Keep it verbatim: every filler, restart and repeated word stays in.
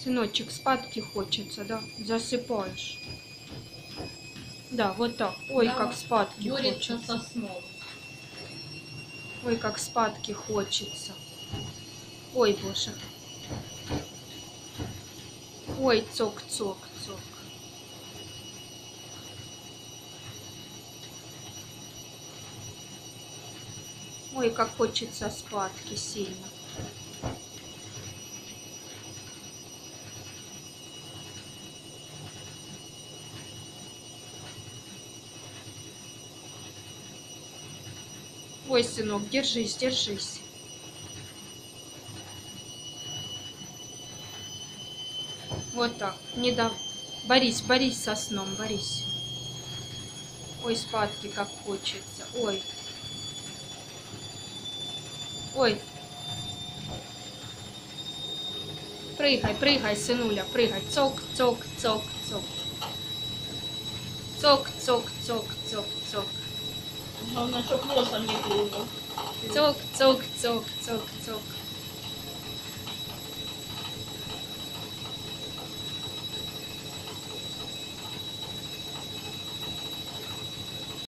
Сыночек, спадки хочется, да? Засыпаешь. Да, вот так. Ой, Да, как спадки борется хочется. со сном. Ой, как спадки хочется. Ой, боже. Ой, цок-цок-цок. Ой, как хочется спадки сильно. Ой, сынок, держись, держись. Вот так. Не да. Борись, борись со сном, борись. Ой, спадки как хочется. Ой. Ой. Прыгай, прыгай, сынуля, прыгай. Цок, цок, цок, цок. Цок, цок, цок, цок, цок. Главное, чтоб носом не клюнул. Цок, цок, цок, цок, цок.